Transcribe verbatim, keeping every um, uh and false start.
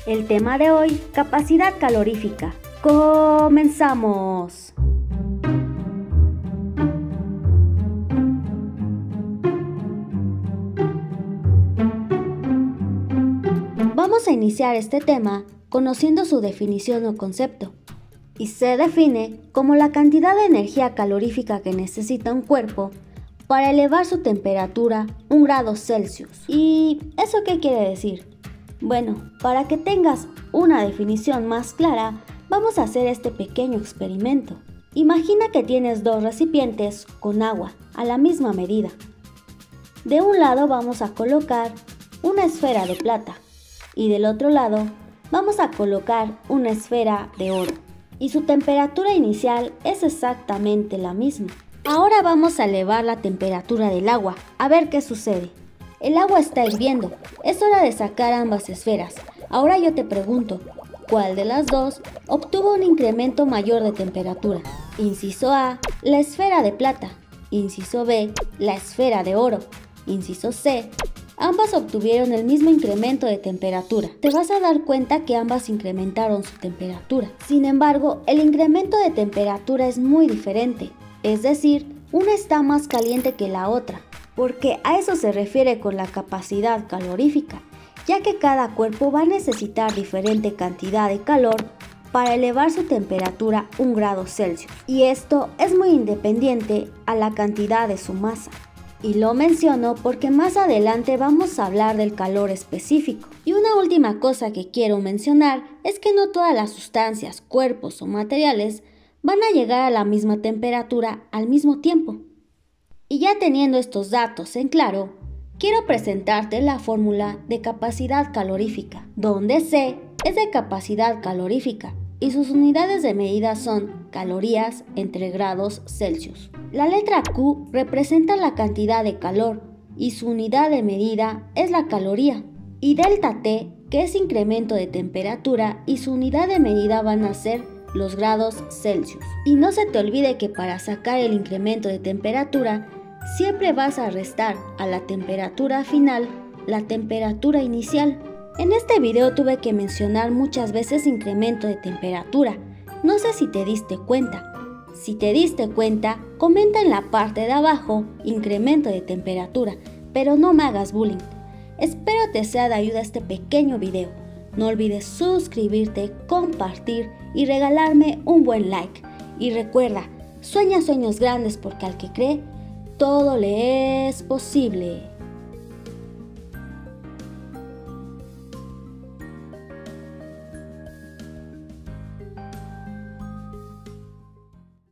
El tema de hoy, capacidad calorífica. ¡Comenzamos! Vamos a iniciar este tema conociendo su definición o concepto, y se define como la cantidad de energía calorífica que necesita un cuerpo para elevar su temperatura un grado Celsius. ¿Y eso qué quiere decir? Bueno, para que tengas una definición más clara, vamos a hacer este pequeño experimento. Imagina que tienes dos recipientes con agua a la misma medida. De un lado vamos a colocar una esfera de plata y del otro lado vamos a colocar una esfera de oro. Y su temperatura inicial es exactamente la misma. Ahora vamos a elevar la temperatura del agua, a ver qué sucede. El agua está hirviendo, es hora de sacar ambas esferas. Ahora yo te pregunto, ¿cuál de las dos obtuvo un incremento mayor de temperatura? Inciso A, la esfera de plata. Inciso B, la esfera de oro. Inciso C, ambas obtuvieron el mismo incremento de temperatura. Te vas a dar cuenta que ambas incrementaron su temperatura. Sin embargo, el incremento de temperatura es muy diferente. Es decir, una está más caliente que la otra, porque a eso se refiere con la capacidad calorífica, ya que cada cuerpo va a necesitar diferente cantidad de calor para elevar su temperatura un grado Celsius. Y esto es muy independiente a la cantidad de su masa. Y lo menciono porque más adelante vamos a hablar del calor específico. Y una última cosa que quiero mencionar es que no todas las sustancias, cuerpos o materiales van a llegar a la misma temperatura al mismo tiempo. Y ya teniendo estos datos en claro, quiero presentarte la fórmula de capacidad calorífica, donde C es de capacidad calorífica y sus unidades de medida son calorías entre grados Celsius. La letra Q representa la cantidad de calor y su unidad de medida es la caloría. Y delta T, que es incremento de temperatura y su unidad de medida van a ser los grados Celsius. Y no se te olvide que para sacar el incremento de temperatura, siempre vas a restar a la temperatura final la temperatura inicial. En este video tuve que mencionar muchas veces incremento de temperatura. No sé si te diste cuenta. Si te diste cuenta, comenta en la parte de abajo incremento de temperatura, pero no me hagas bullying. Espero te sea de ayuda este pequeño video. No olvides suscribirte, compartir y regalarme un buen like. Y recuerda, sueña sueños grandes porque al que cree, todo le es posible.